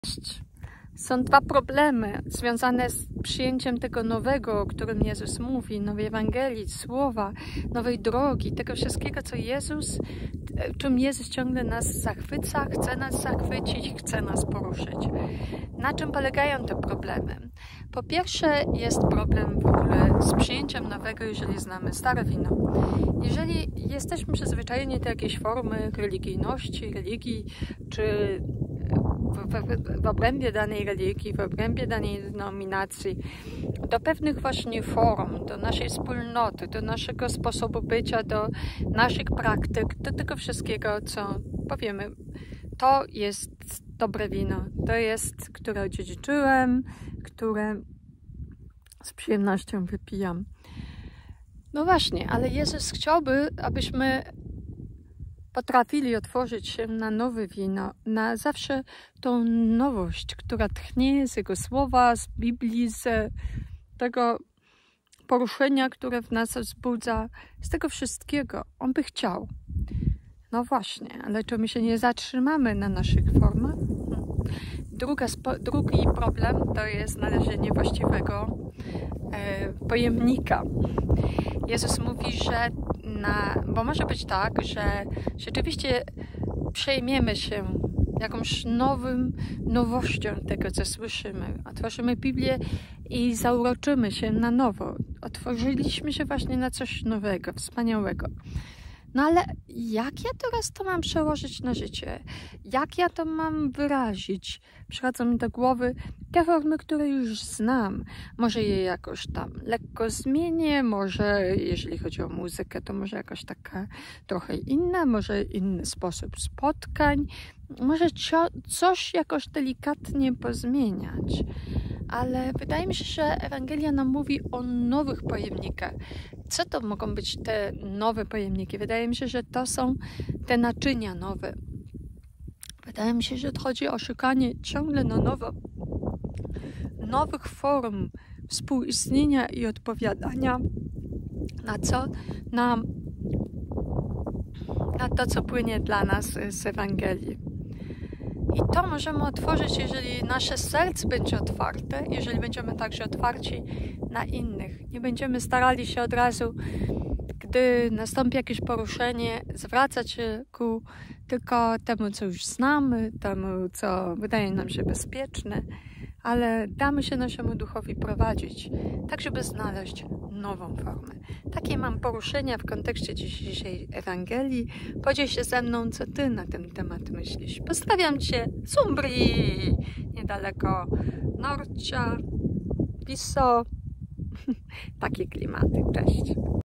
Są dwa problemy związane z przyjęciem tego nowego, o którym Jezus mówi, nowej Ewangelii, słowa, nowej drogi, tego wszystkiego, czym Jezus ciągle nas zachwyca, chce nas zachwycić, chce nas poruszyć. Na czym polegają te problemy? Po pierwsze jest problem w ogóle z przyjęciem nowego, jeżeli znamy stare wino. Jeżeli jesteśmy przyzwyczajeni do jakiejś formy religijności, religii, czy w obrębie danej religii, w obrębie danej denominacji, do pewnych właśnie form, do naszej wspólnoty, do naszego sposobu bycia, do naszych praktyk, do tego wszystkiego, co powiemy, to jest dobre wino, to jest, które odziedziczyłem, które z przyjemnością wypijam. No właśnie, ale Jezus chciałby, abyśmy potrafili otworzyć się na nowe wino, na zawsze tą nowość, która tchnie z Jego słowa, z Biblii, z tego poruszenia, które w nas wzbudza, z tego wszystkiego. On by chciał. No właśnie, ale czy my się nie zatrzymamy na naszych formach? Drugi problem to jest znalezienie właściwego pojemnika. Jezus mówi, że bo może być tak, że rzeczywiście przejmiemy się jakąś nowością tego, co słyszymy. Otworzymy Biblię i zauroczymy się na nowo. Otworzyliśmy się właśnie na coś nowego, wspaniałego. No ale jak ja teraz to mam przełożyć na życie? Jak ja to mam wyrazić? Przychodzą mi do głowy te formy, które już znam. Może je jakoś tam lekko zmienię, może jeżeli chodzi o muzykę, to może jakaś taka trochę inna, może inny sposób spotkań, może coś jakoś delikatnie pozmieniać. Ale wydaje mi się, że Ewangelia nam mówi o nowych pojemnikach. Co to mogą być te nowe pojemniki? Wydaje mi się, że to są te naczynia nowe. Wydaje mi się, że chodzi o szukanie ciągle na nowo nowych form współistnienia i odpowiadania na to, co płynie dla nas z Ewangelii. I to możemy otworzyć, jeżeli nasze serce będzie otwarte, jeżeli będziemy także otwarci na innych. Nie będziemy starali się od razu, gdy nastąpi jakieś poruszenie, zwracać się ku tylko temu, co już znamy, temu, co wydaje nam się bezpieczne, ale damy się naszemu duchowi prowadzić, tak żeby znaleźć nową formę. Takie mam poruszenia w kontekście dzisiejszej Ewangelii. Podziel się ze mną, co Ty na ten temat myślisz. Pozdrawiam Cię z Umbrii, niedaleko Norcia, Wiso. Takie klimaty. Cześć.